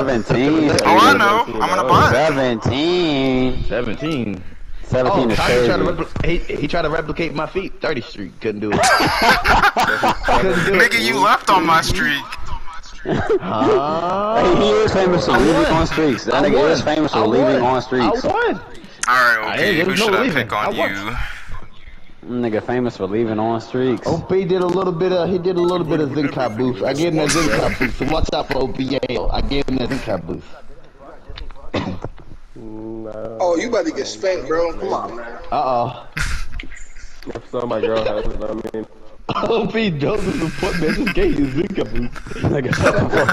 17. Oh, I know. I'm gonna buy it. 17. 17. 17 is crazy. He tried to replicate my feet. 30th Street. Couldn't do it. Nigga, you left on my streak. Hey, he is famous for leaving on streaks. That nigga is famous for leaving on streaks. I won. Alright, OP, who should I pick on you? Nigga famous for leaving on streaks. OP did a little bit of Zenkai boost. I gave him that Zenkai boost. So watch out for OPA. I gave him that Zenkai boost. Oh, you about to get spanked, bro. Come on, man. So my girl has it, I mean. OP Joseph is putting that just gave you Zenkai boost. Nigga, shut the fuck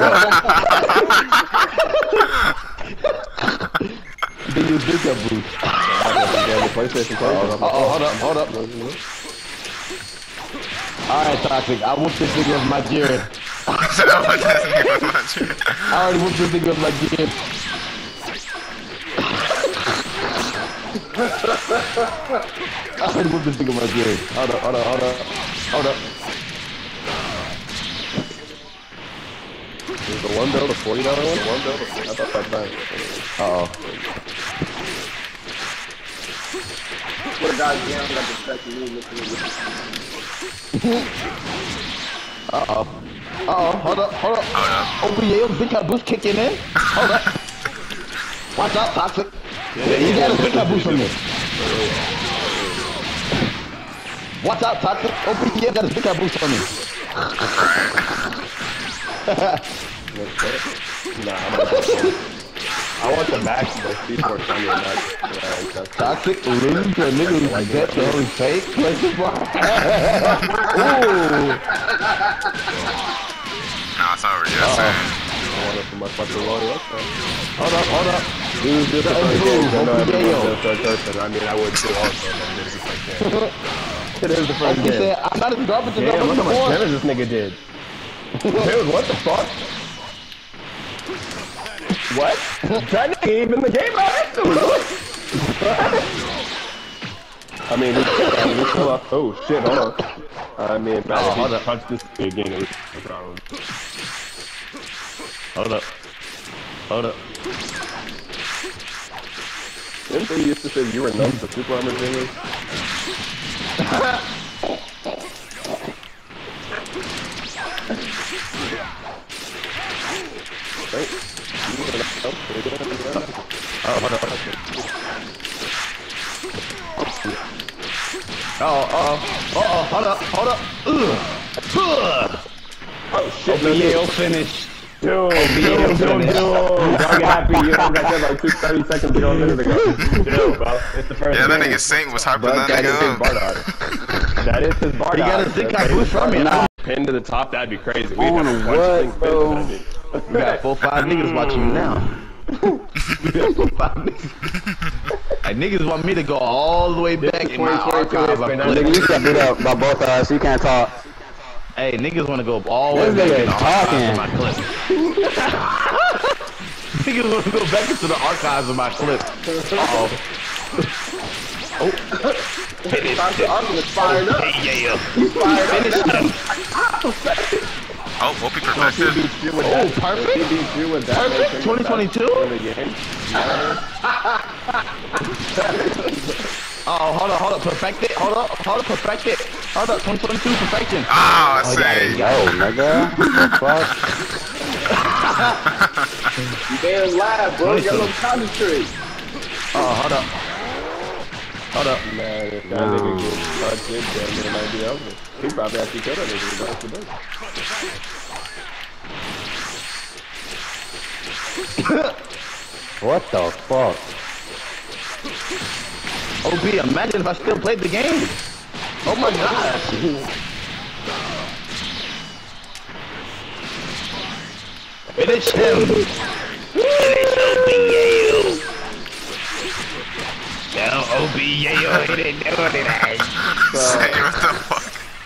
up. They use Zenkai boost. Hold up. Alright, Toxic. I whooped this nigga with my Jared. I already whooped this nigga with my Jared. I already whooped this nigga with my Jared. Hold up. Is the $1 the $40 one? $1? I thought that time. What a goddamn got the second move Hold up. OPA, Zenkai boost kicking in. Hold up. Watch out, Toxic. You got a Zenkai boost from me. Watch out, Toxic. OPA got a Zenkai boost from me. I want the max, but people are trying to max. Toxic losing to a nigga who's dead to only fake? Question mark? Ooh! Nah, it's already yes, I want it for my fucking load up. Hold up. Dude, just the first game. I know everyone's the third person. I mean, I would too also. It is the first game. Said, I'm not as garbage as I Damn, was look how much before. damage this nigga did. Dude, what the fuck? What? That nigga ain't in the game already? I mean, we still up. Oh shit, hold on. I mean, man, if he punched this again, it was a problem. Hold up. Didn't they used to say you were numb to Super Armor Jingles? Right? Hold up. Oh shit, OPA finished. Dude, don't get happy. You got that like 30 seconds ago, a minute ago. Dude, bro, it's the first Yeah, that game. nigga Saint was hyping that That is his nigga up. Bardock. That is his Bardock. He got a Zenkai boost from me. Pin to the top, that'd be crazy. We On have a bunch of what, things bro? pinned to that. We got 4-5 niggas watching you now. We got 4-5 niggas. Like, niggas want me to go all the way back in my archive. Nigga, you got beat up by both of us. You can't talk. Hey, niggas want to go all the way This back in the nigga archives of my clip. Niggas want to go back into the archives of my clip. Finish him. Oh, Whoopi perfected. Perfect. 2022? Hold up, perfect it. Hold up, perfect it. Hold up, 2022 perfection. Ah, I say. Yo, nigga. What You damn live, bro. You got a little concentrate. Hold up. Man, if that nigga gets touched in, then it might be over. He probably actually killed that nigga. What the fuck? OP, imagine if I still played the game. Oh my gosh. Finish him. Finish OBAO. Down OBAO, he didn't do it. Say, what the fuck?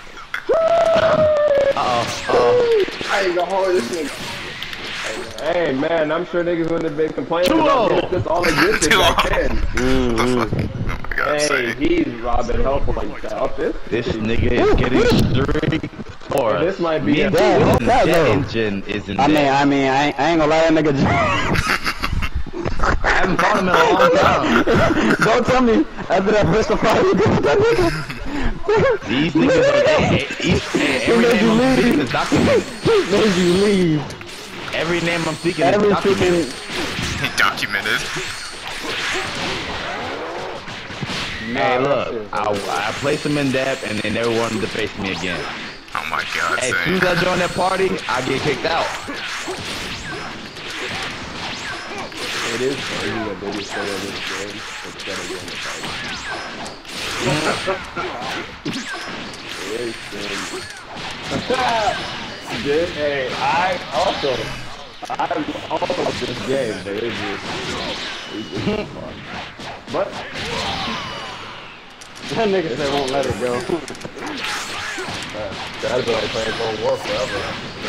I ain't gonna hold this nigga. Hey man, I'm sure niggas wouldn't have been complaining about this. This all existed back then. What the fuck? Oh my god, Hey, say. he's robbing help like that. This nigga is getting streaked. Or this might be a that engine isn't I mean, I ain't gonna lie, that nigga. I haven't fought him in a long time. Don't tell me after that first fight you did with that nigga. These niggas are every name I'm speaking is documented. Made you leave. Every name I'm speaking is documented. Documented. Hey, look, I placed them in depth, and they never wanted to face me again. Oh my god, Hey, as soon as I join that party, I get kicked out. It is crazy that they just say this game instead of doing the fight. It is crazy. Hey, I also this game, but it's just fun. But That nigga said won't let it go. that'd be like playing Cold War forever.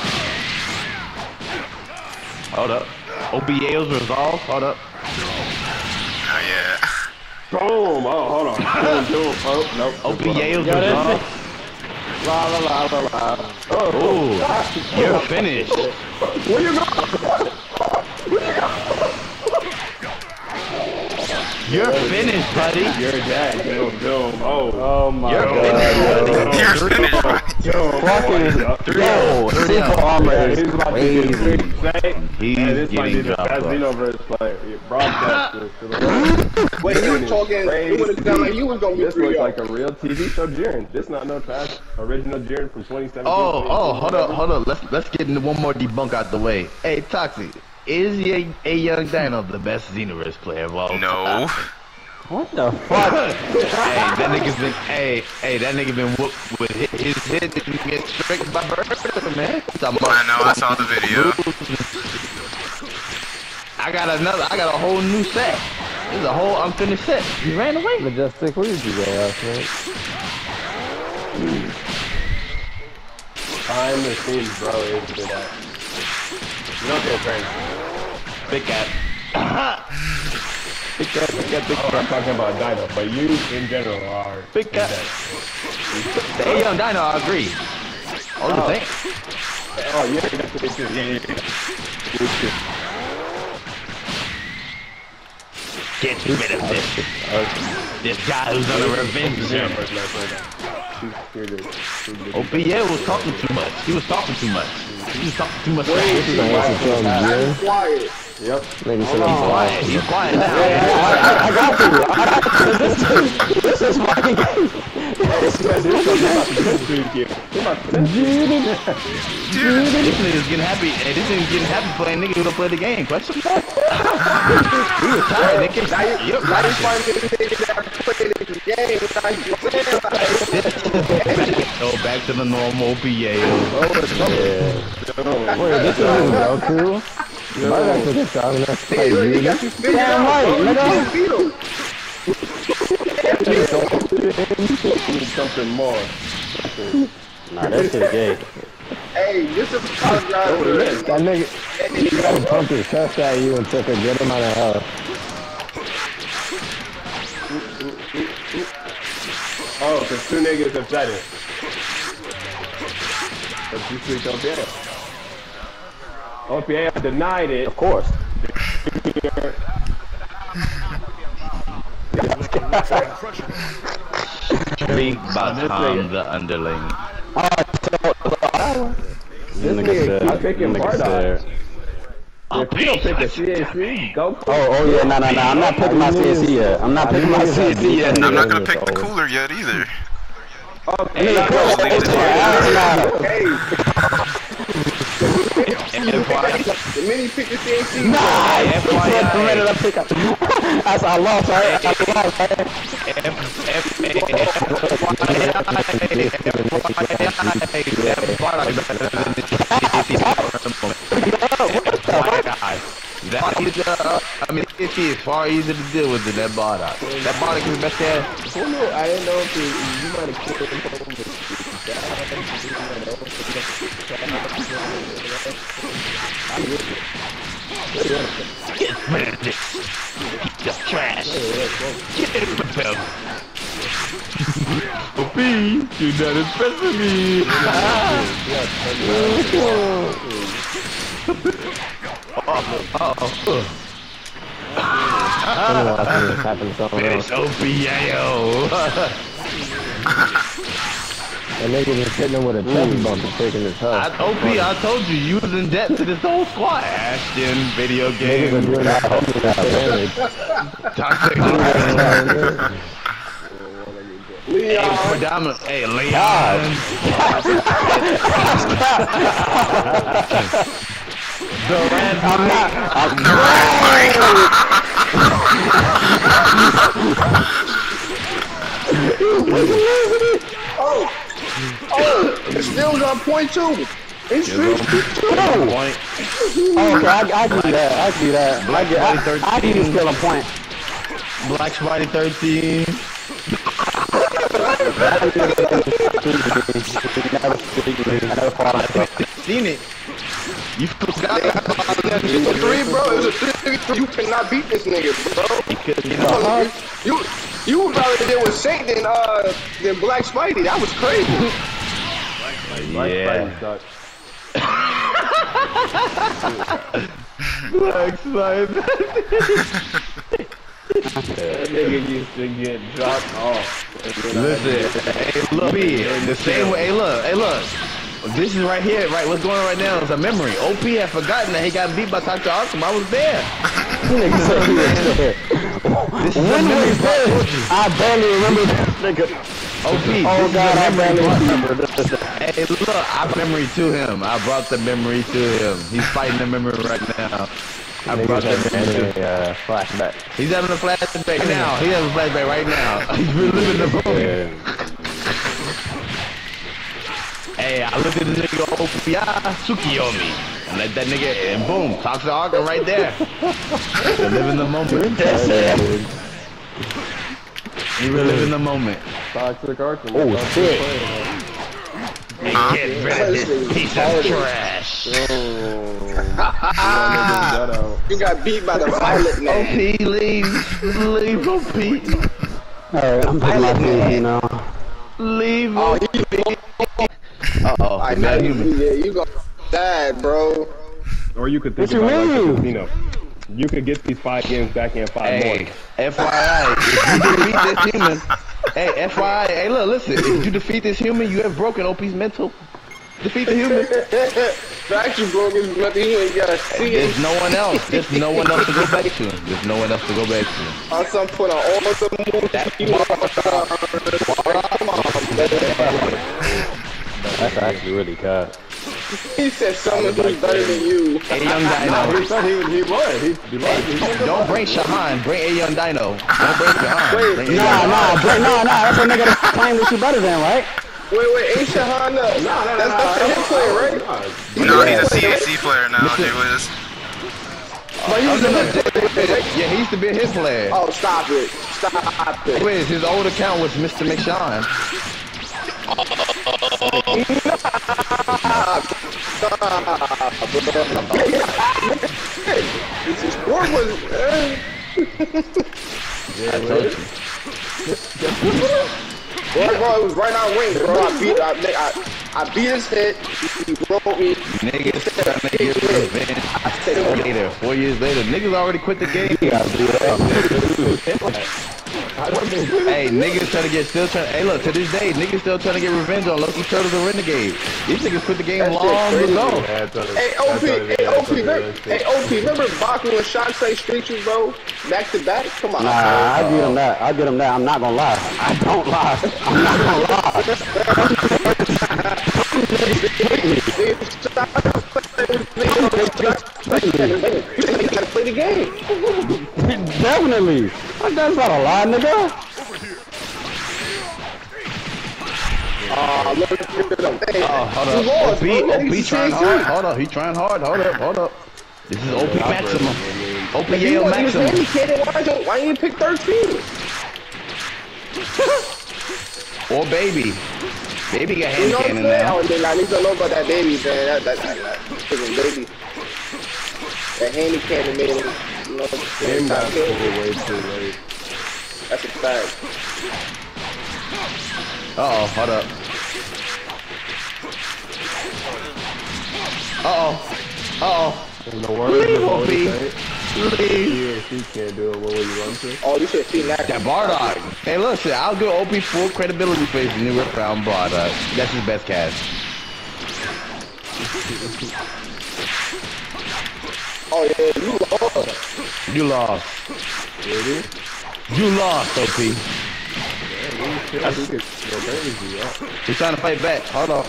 Hold up. OBA's resolved. Hold up. Oh yeah. Boom! Oh, hold on. Boom. Oh, nope. OBA's resolved. La. Oh, you're finished. Where you go? You're finished, buddy. You're dead. Boom. Oh my You're god. You're finished, right? Fucking super armor is He's about to get crazy. He's this might be getting the dropped. best Xenoverse player. Broadcaster. Wait, you were talking, it would have sounded like you was going to be This looks 3-0. like a real TV show Jiren. This not no trash. Original Jiren from 2017. Oh, hold up. Let's get into one more debunk out the way. Hey, Toxic, is a young Dino the best Xenoverse player of all time? No. What the fuck? That nigga been whooped with his head that you get stricken by Bertha, man. I know, I saw the video. I got a whole new set. This is a whole unfinished set. You ran away. Majestic, where did you go last night? Behind the scenes, bro, is good at. You don't go crazy. Big cat. Big cat. I'm talking about Dino, but you in general are. Big cat. Hey, young Dino, I agree. All the same. Oh, yeah, that's what it is. Yeah. Get rid of this. This guy who's on a revenge journey. OPA was talking too much. He was talking too much. He was talking too much. I'm quiet. Yep. Nigga said I'm He's quiet. quiet. He's quiet now. I got to. This is fucking game. This nigga's getting happy. Hey, this nigga's getting happy playing nigga who don't play the game. Question mark? He was tired, nigga. Yep. Go back to the normal PA. Wait, this is Goku? Why did I take a shot and that's like you? Damn right, nigga. Something more. Nah, that shit gay. Hey, this is apologize. That nigga pumped his chest at you and took a good amount of health. Oh, because two niggas have said it. But you switch OPA. OPA denied it. Of course. Big Batam, the underling. This nigga I'm picking Bardock. I'll If you don't pick a CAC, go for it. Oh yeah, nah. I'm not picking my CSC yet. I'm not picking my CSC yet. I'm not gonna pick the cooler yet either. Hey, The mini pick the CNC. I lost, right? It is far easier to deal with than that Bardock. That Bardock is the best cat. I didn't know if you might have killed him. Get rid of this. Just trash. Get rid of him. OP, you done it especially. Finish OP, yayo. That nigga just hitting him with a chest bump and taking his health. OP, I told you, using that to this whole squad. Ashton, video game. Niggas are doing that damage. Toxic. Leon. Hey, predominant. Hey, Leon. Durant, I'm not. It's still got point two. It's still point. Okay, I give you that. I give you that. I give you still a point. Black Spidey 13. Seen it. You forgot about that. It's a 3, bro. It's a 3. You cannot beat this nigga, bro. You would rather deal with Saint than Black Spidey. That was crazy. Yeah. Black Spidey. That nigga used to get dropped off. Listen, hey, look, the same way. Hey, look. This is right here, right? What's going on right now is a memory. OP had forgotten that he got beat by Dr. Arkham. I was there. This is a memory. I barely remember that nigga. OP. Oh God, I barely remember this. Hey, look, I memory to him. I brought the memory to him. He's fighting the memory right now. I brought that memory. Flashback. He's having a flashback now. He has a flashback right now. He's reliving the moment. Hey, I looked at this nigga OPI Tsukiyomi. And let that nigga, and boom, Toxic Arkham right there. Reliving the moment. That's it. He reliving the moment. Toxic Arkham. Oh shit. And get rid of this piece of trash. You got beat by the Violet Man. OP, leave, OP. Alright, I'm putting my feet now. Leave, Oh, OP. I know you gonna die, bro. Or you could think What you about mean? it like, you know, you could get these 5 games back in 5 more. Hey, FYI, if you defeat this human, hey, FYI, hey, look, listen, if you defeat this human, you have broken OP's mental. Defeat the human. Fact, you broke his nothing. You ain't gotta see it. There's no one else. There's no one else to go back to. There's no one else to go back to. On some point on all the That's actually really cut. He said someone who's better than you. A Young Dino. He said he was. Don't bring Shahan. Bring A Young Dino. Don't bring Shahan. Wait, Bring A Nah, Young nah, that's a nigga that claimed that you better than, right? Wait, ain't Shahan that's the hit player, right? No, he's a CAC player now, Jay Wiz. But he was a hit player. Yeah, he used to be a hit player. Oh, stop it. Stop it. Wiz, his old account was Mr. McShawn. His score was... I told you. Bro, it was right on ring, bro. I beat his head. He broke me. Niggas trying to get revenge. I said later, 4 years later, niggas already quit the game. Hey, niggas hey look, to this day, niggas still trying to get revenge on Loki Turtles and Renegade. These niggas quit the game long ago. Hey, OP, remember Baku and Shantae Street you, bro? Back to back? Come on. Nah, I'll get him that. I'm not gonna lie. I don't lie. I'm not gonna lie. You gotta play the game. Definitely. That's not a lie, nigga. Look at them. Hey, Oh, hold up. OP trying hard. Hold up, he trying hard. Hold up. This is OP Maximum. OP Yale Maximum. Why you pick 13? Or Baby. Baby got hand You know what I'm cannon saying? now. Oh, then I need to know about that baby, man. That freaking baby. That handy cannon made him, you know, Game got way too late. that's a fact. Uh-oh, hold up. Uh-oh. Uh-oh. Leave, OP. Leave. He can't do it. What will you run to? Oh, you should see that. That Bardock. Hey, look, shit, I'll give OP full credibility for his new round Bardock. That's his best cast. Oh, yeah, you lost. You lost. Really? You lost, OP. He's trying to fight back. Hold on.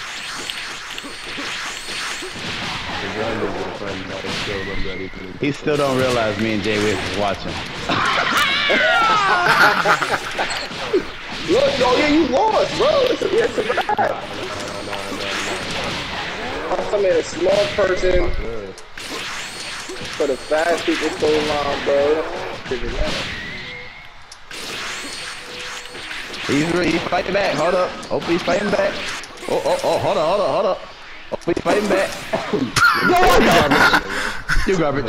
He still don't realize me and Jay Wiz is watching. Look, oh yeah, you lost, bro. It's a wrap. I'm a small person for the fast people so long, bro. He's fighting back. Hold up. Hope he's fighting back. Oh, hold up. Hope he's fighting back. You garbage.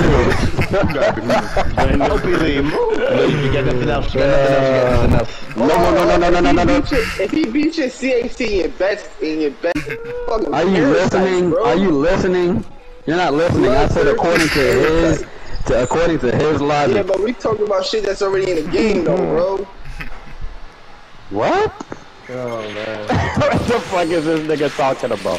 Hope he leave. You got nothing else. You got nothing else. No. If he beats your CAC in your best fucking Are you listening? bro. Are you listening? You're not listening. I said according to his logic. Yeah, but we talking about shit that's already in the game, though, bro. What? Oh man. What the fuck is this nigga talking about?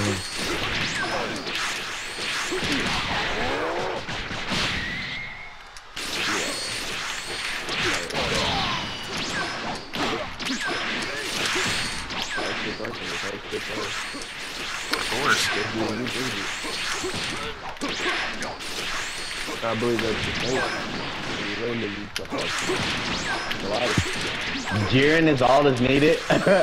I believe that's the thing. Jiren is all that's needed.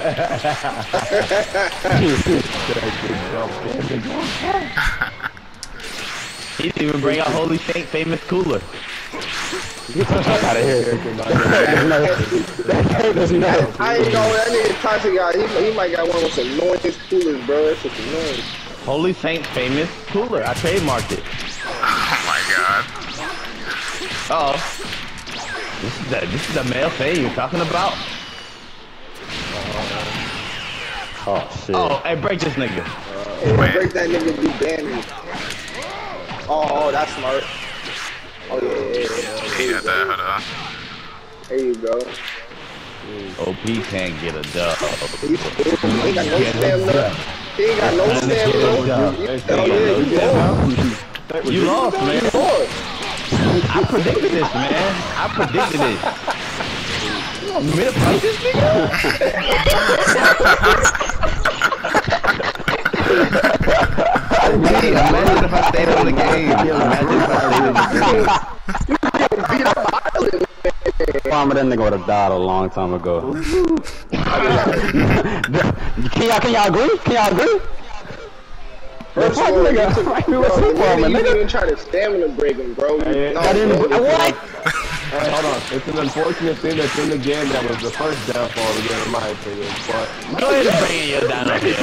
He didn't even bring out Holy Saint famous cooler. Get the fuck out of here. I ain't know that nigga toxic guy. He might got one with some noise coolers, bro. That's just annoying. Holy Saint's famous cooler. I trademarked it. Oh my god. Uh oh. This is the male thing you're talking about? Oh shit. Oh, hey, break this nigga. Break that nigga, be banned. Oh, that's smart. Oh yeah. He got that, hold on. There you go. OP can't get a dub. He ain't got no stamina. He ain't got no stamina. You lost, man. I predicted this, man. I predicted this. You want me to fight this nigga? Imagine if I stayed on the game. Imagine if I stayed on the game. Farmer, that nigga would have died a long time ago. Can y'all agree? First of all, you didn't even try to stamina break him, bro. What? Hey, hold on. It's an unfortunate thing that's in the game that was the first downfall of the game, in my opinion. But Go ahead and bring in your dino here.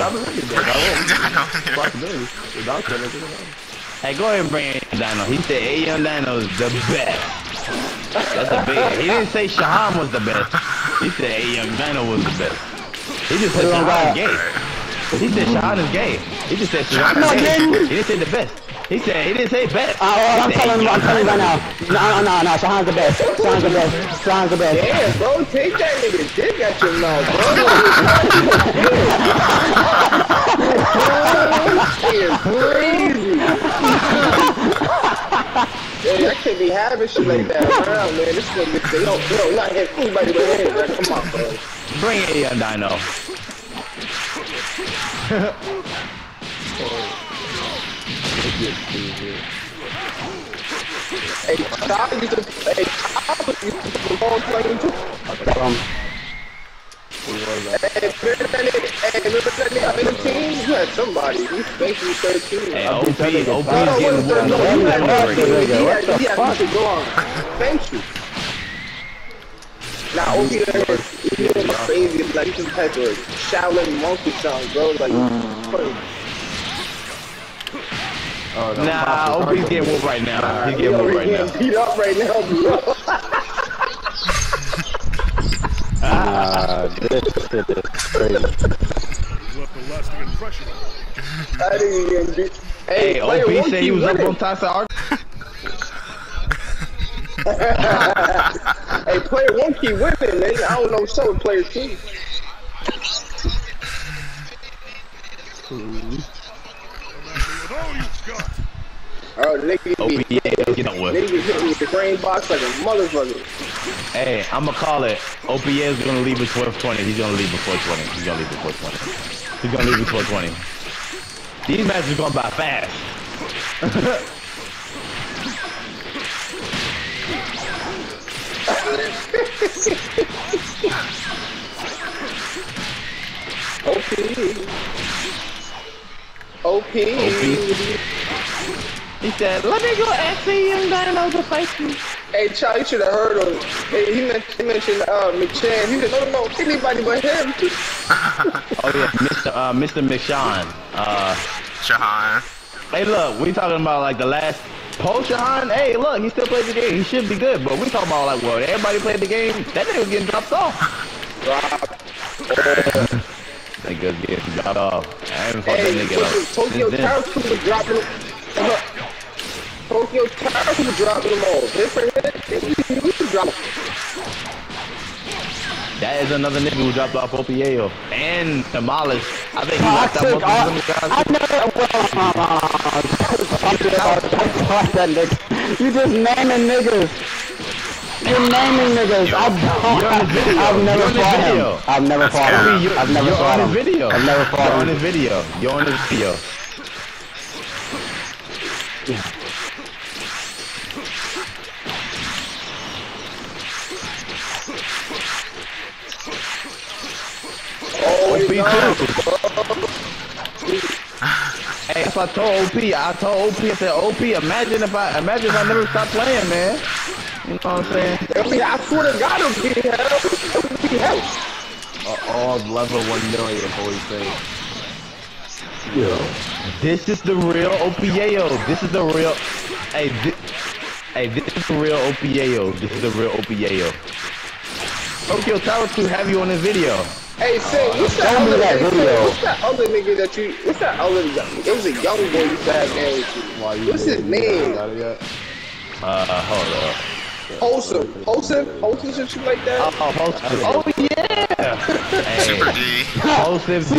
Hey, go ahead and bring in your dino. He said A-Young Dino is the best. That's a big. He didn't say Shahan was the best. He said A-Young Dino was the best. He just said Shahan is gay. He said Shahan is gay. He just said Shahan is gay. He didn't say the best. He didn't say best. I'm telling you right now. No, Shahan's the best. Shahan's the best. Damn, bro, take that nigga dick at your mouth, bro. It's crazy. Yeah, I can't be having shit like that around, man. This nigga say, yo, not hit anybody with his head, man. Come on, bro. Bring it in, Dino. Hey, Todd used to ball playing too. Hey, remember that nigga on the team? You had somebody. He's basically 13. Hey, OP is getting one. Yeah, you should go on. Thank you. Now, OP is crazy. Like, he's some type of Shaolin monkey song, bro. Like, nah, OP's getting whooped right now. He's getting whooped right now. Beat up right now, bro. Nah, this shit is crazy. I didn't even beat. Hey, OP said he was up on Tyson Arc. Hey, player 1 keep winning, man. I don't know so with player 2. Oh, nigga get up with. Nigga hit me with the brain box like a motherfucker. Hey, I'ma call it. OPA is gonna leave at 12:20. He's gonna leave before 20. He's gonna leave before 20. He's gonna leave before 20. These matches are going by fast. OP. He said, let me go ask the young Dino to fight you. Hey, Charlie, you should have heard him. Hey, he mentioned McShan. He said, no, anybody but him. Oh yeah, Mr. McShawn. Shahan. Hey, look, we talking about like the last post Shahan. Hey, look, he still played the game. He should be good, but we talking about like, well, everybody played the game. That nigga was getting dropped off. Niggas getting dropped off. I haven't fought that nigga up. Tokyo Tower was dropping him. Tokyo Tower was dropping them all. Different he dropped. That is another nigga who dropped off OPAO and demolished. I think he locked out most of them guys. You just naming niggas. You're naming niggas. I've never fought him. I've never fought him. I've never fought him. I've never fought him. You're on his video. You're on his video. OP too. Hey, that's what I told OP. I told OP, I said, OP, imagine if I never stopped playing, man. You know what I'm saying? I mean, I swear to God, it'll be hell. All level 1 million, holy thing. Yo, this is the real OPAO. This is the real. Hey, this is the real OPAO. This is the real OPAO. Tokyo Tower 2 have you on this video. Hey, say, what's that other nigga that you? What's that other? It was a young boy you had name with you. What's his name? Hold up. Wholesome, some shit like that. Oh yeah. Super D. Wholesome did.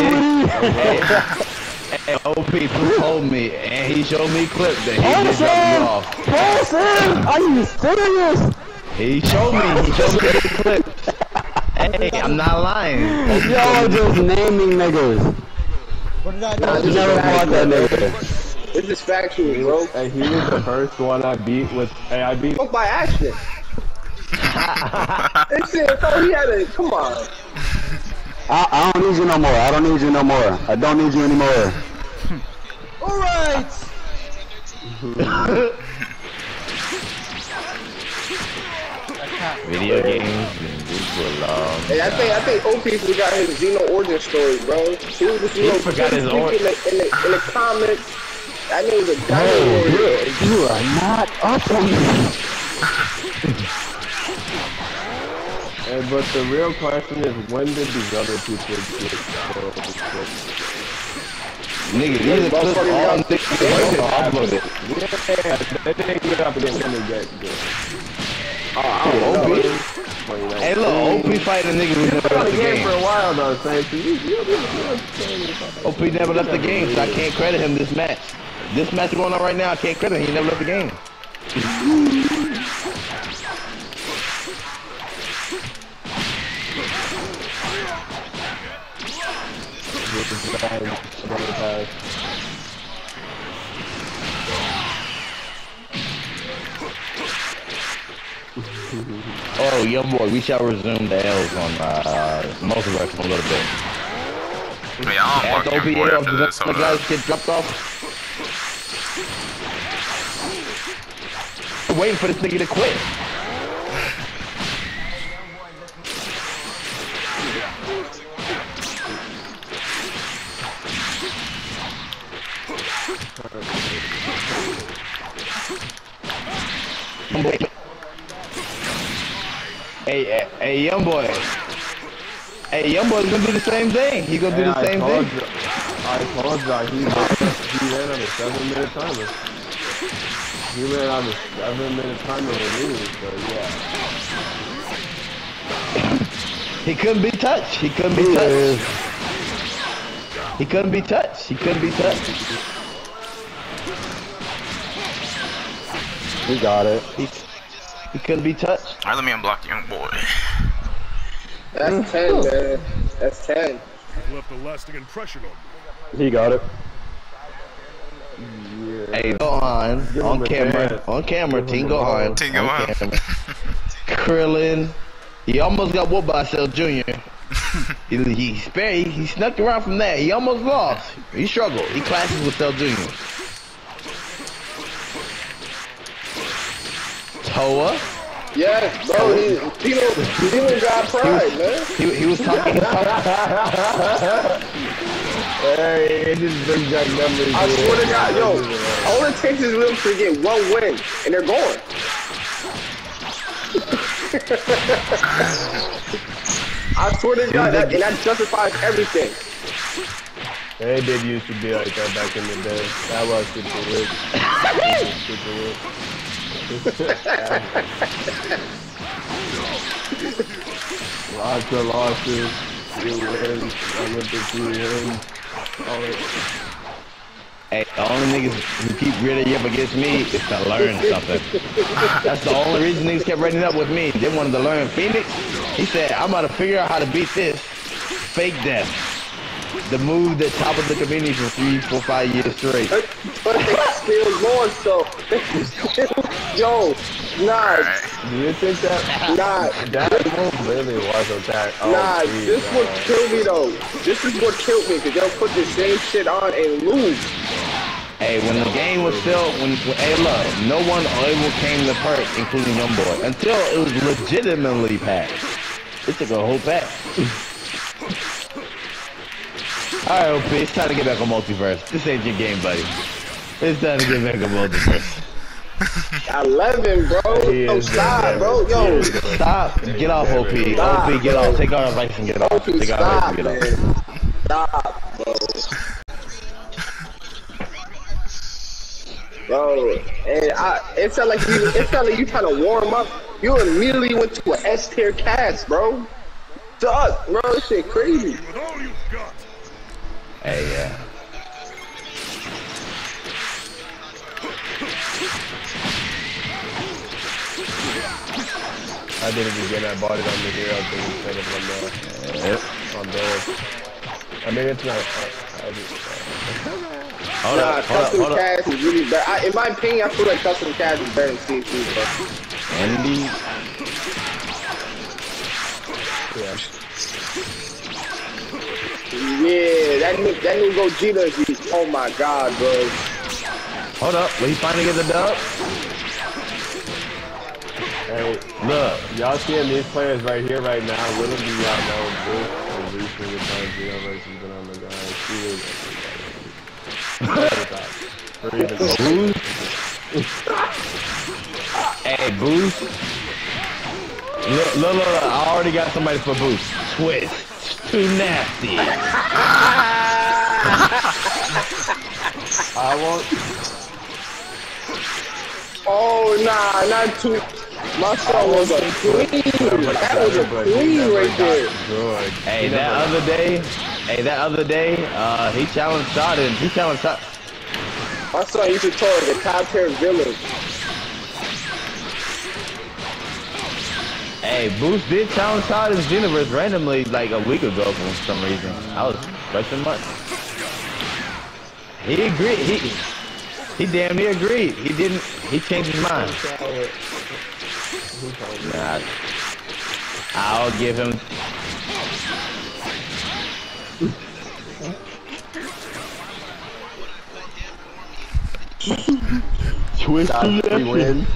Hey, OP told me, and he showed me clip that he just dropped me off. Wholesome! Are you serious? He showed me the clip. Hey, I'm not lying. Y'all just naming niggas. What did I do? You never fought that nigga. It's just factual, bro. And he was the first one I beat with. Hey, I beat. Fuck by accident. This shit, bro, he had a. Come on. I don't need you no more. I don't need you no more. I don't need you anymore. Alright! Video games. Hey, I think OP forgot his Xeno origin story, bro. He was just, forgot his origin. In the comments. I knew it was a guy. You are not up on me. But the real question is, when did these other people get killed? Nigga, these are clips all niggas uploaded. Yeah, they didn't get up against him and get good. OP? Hey, look, OP fighting a nigga who never left the game. For a while, though, OP never left the game, so I can't credit him this match. This match going on right now, I can't credit him. He never left the game. Oh, young boy, we shall resume the L's on most of us in a little bit. Man, I'm After looking forward after the this. Hold guys up. get dropped off. Waiting for this nigga to quit. Hey, young boy. Hey, young boy's gonna do the same thing. He gonna do the same thing. I told you, he ran on a 7-minute timer. He ran on a 7-minute timer to lose, so yeah. He couldn't be touched. He couldn't be touched. He couldn't be touched. He couldn't be touched. He got it. He couldn't be touched. Alright, let me unblock the young boy. That's 10, man. That's 10. Left a lasting impression on me. He got it. Yeah. Hey, Gohan on camera. On camera, Team Gohan. Team Gohan. Krillin. He almost got whooped by Cell Jr. he snuck around from that. He almost lost. He struggled. He clashes with Cell Jr. Toa. Yeah, bro, he got pride, man. He was talking. Hey, it just brings back memories. I swear to God, yo, all it takes is them to get one win, and they're going. I swear to God, and that justifies everything. They did used to be like that back in the day. That was super weird. Super weird. Lots of losses. Few wins. I went to few wins. Hey, the only niggas who keep reading up against me is to learn something. That's the only reason niggas kept reading up with me. They wanted to learn Phoenix. He said, I'm about to figure out how to beat this. Fake death. The move that toppled the community for 3, 4, 5 years straight. But they still going, so yo, nah. Do you think that? Nah. That move really wasn't that. Oh, nah, geez, this would kill me though. This is what killed me, cause they'll put the same shit on and lose. Hey, when the game was still, hey look, no one overcame the perk, including Youngboy, until it was legitimately packed. It took a whole pack. Alright, OP, it's time to get back on multiverse. This ain't your game, buddy. It's time to get back on multiverse. 11, bro. Yo, stop, bro. Yo. Stop. Get off, OP. Stop, OP, get off. Take our advice and get off. Take our advice and get off. Stop, bro. Bro, and it felt like you trying to warm up. You immediately went to an S tier cast, bro. Duck, bro. This shit crazy. With all you've got. Hey, yeah. I did it again. I bought it on the hero thing instead of on there. I mean, it's not. Custom cast is really bad. In my opinion, I feel like custom cast is better than CC, bro. Andy. Yeah. Yeah, that new Gogeta is, oh my god, bro. Hold up, will he finally get the dub? Hey, look, y'all seeing these players right here, right now? Little do y'all know Bruce and recently times Universe has been on the guys. Hey, Boost. Look, I already got somebody for Boost. Twist. Too nasty. I won't. Oh, nah, not too. My son was a queen. That was a queen right there. Hey, that other day, he challenged Sodden. My son used to talk the top tier villain. Hey, Boost did challenge Sodden's universe randomly like a week ago for some reason. I was questioning much. He agreed. He damn near agreed. He changed his mind. Nah, I'll give him. Twist win.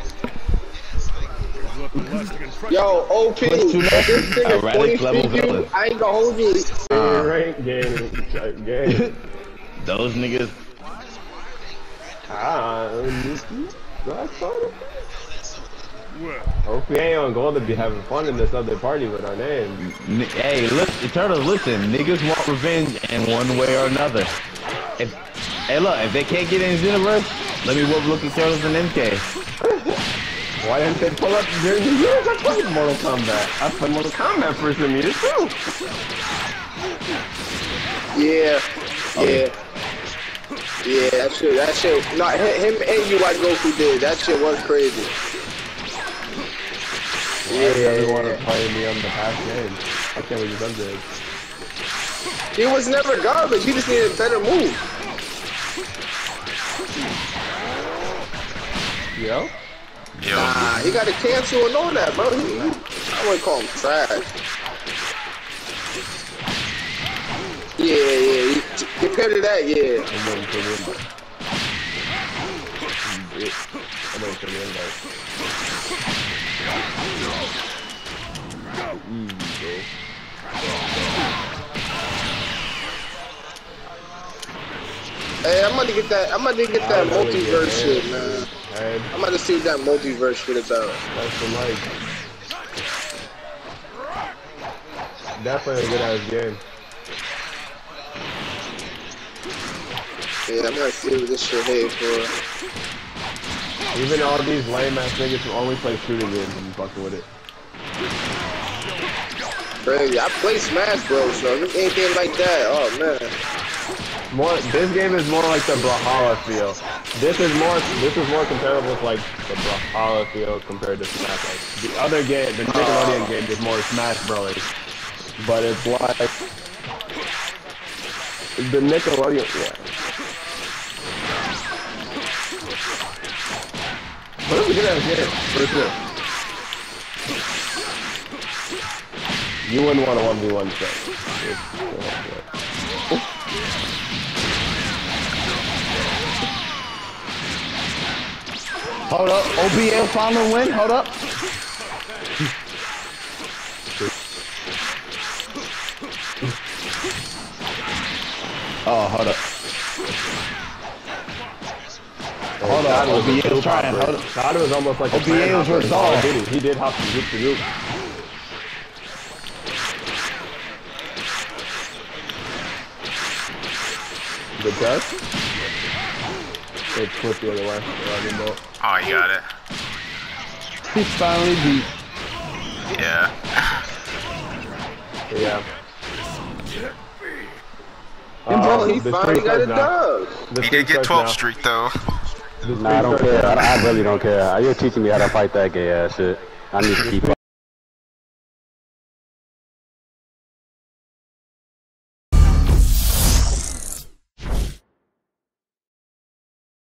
Yo, OP, this nigga 20 you, I ain't gonna hold you. Rank game. Those niggas. OPA on Gold to be having fun in this other party with our name. Hey, look, Turtles, listen, niggas want revenge in one way or another. Hey, look, if they can't get in Xenoverse, let me whoop Looking Turtles and MK. Why didn't they pull up during the years? I played Mortal Kombat. I played Mortal Kombat for some years too. Yeah. Yeah, that shit, not him and UI Goku did, that shit was crazy. Why does everyone play me on the past game? I can't believe I'm good. He was never garbage, he just needed a better move. Yo? Nah, he got to cancel and all that, bro. I wouldn't call him trash. Yeah, compared to that, yeah. I'm waiting for the invite. Hey, I'm about to get that multiverse shit, man. I'm about to see what that multiverse shit is about. That's the light. Definitely a good ass game. Yeah, I'm gonna see what this shit here for. Even all these lame ass niggas who only play shooting games and fucking with it. Crazy. I play Smash Bros, so if it's anything like that, oh man. This game is more like the Brawlhalla feel. This is more comparable with like the Brawlhalla feel compared to Smash. Like, the other game, the Nickelodeon game, is more Smash Bros. But it's like the Nickelodeon. Yeah. But it's a good ass game, for sure. You wouldn't want a 1v1 set. Hold up, OBL final win, hold up. Oh, hold up. Hold on, OBL trying, hold up. God was almost like OBL was resolved. He did hop from group to group. The dust? It's flipped the other way. Oh, you got it. He's finally beat. Yeah. Yeah. Oh, he finally got a dub. He did get 12th streak though. Nah, I don't care. I really don't care. You're teaching me how to fight that gay ass shit. I need to keep up.